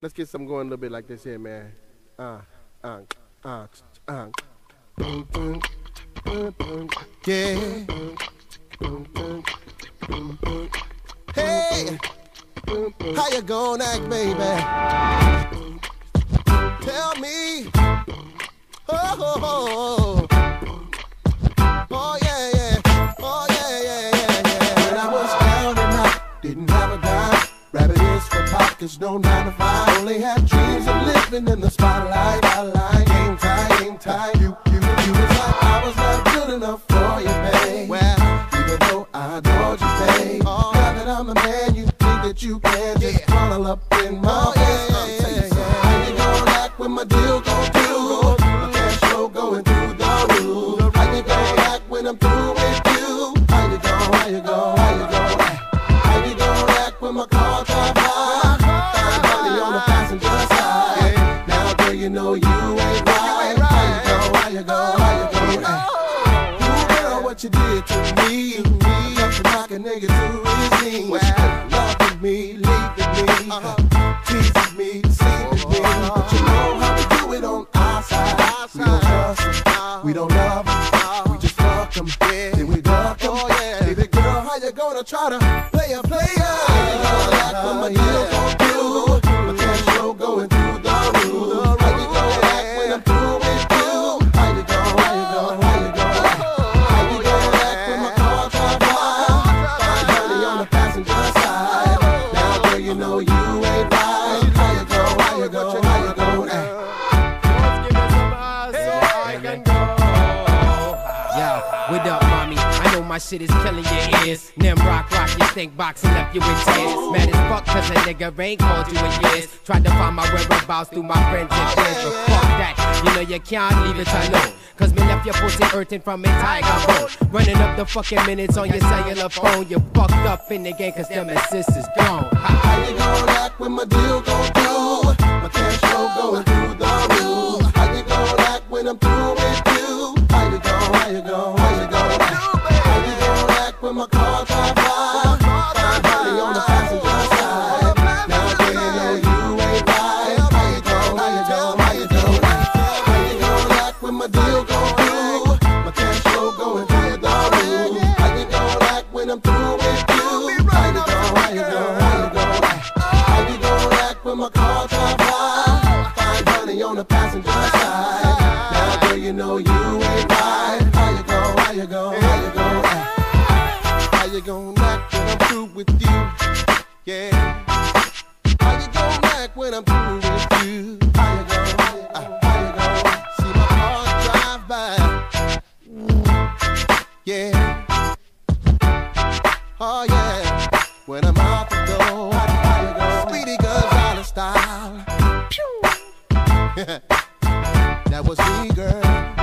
Let's get something going a little bit like this here, man. Uh, uh, uh, uh. Yeah. Hey, how you gonna act, baby? Tell me. Oh, oh yeah, yeah. Oh yeah, yeah, yeah, yeah. When I was down and out, didn't have a dime. Rabbit ears for pockets, no 9 to 5. Only had dreams of living in the spotlight. Game time. You was like I was not good enough for you, babe. Well, even though I adored you, babe. Now that I'm the man, you think that you can just crawl up in my face. How you gonna act when my deal gon' do? My cash flow going through the roof. How you gonna act when I'm through with you? How you gonna act when my car drive by? Find money on the passenger side. Now girl, you know you ain't right. How you gonna act? Ooh, girl, what you did to me? Enough to knock a nigga to his knees. Loving me, leaving me, teasing me, deceiving me. But you know how we do it on our side. We don't trust them, we don't love them, we just fuck them, then we duck them. Baby girl, how you gonna try to play a player? How you gonna act when my deal gon' do? My cash flow going through the roof. How you gonna act when I'm through with you? How you gonna act when my car drive by? Find money on the passenger side. Now girl, you know you ain't right. How you gonna act? What up, mommy? I know my shit is killing your ears. Them rock you think boxing left you in tears. Mad as fuck cause a nigga ain't called you in years. Tried to find my whereabouts through my friends and friends, but fuck that. You know you can't leave it alone. Cause me left your pussy hurting from a tiger bone. Running up the fucking minutes on your cellular phone. You fucked up in the game cause them and sisters gone. How you gonna act when my deal gon' do? My cash flow going through the roof. How you gonna act when I'm through with you? How you gonna act when my car drive by? Find money on the passenger side. Now girl, you know you ain't right. How you gonna act when my deal gon' do? My cash flow going through the roof. How you gonna act when I'm through with you? How you gonna act when my car drive by? Find money on the passenger side. Now girl, you know you ain't right. How you gonna act? How you gonna act when I'm through with you? Yeah. How you gonna act when I'm through with you? How you gonna see my car drive by? Yeah. Oh yeah. When I'm out the door, Speedy Gonzales style. That was me, girl.